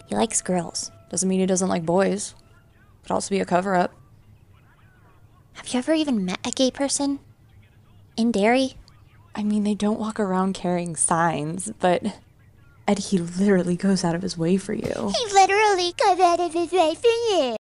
He likes girls. Doesn't mean he doesn't like boys. Could also be a cover-up. Have you ever even met a gay person? In Derry? I mean, they don't walk around carrying signs, but Ed, he literally goes out of his way for you. He literally goes out of his way for you.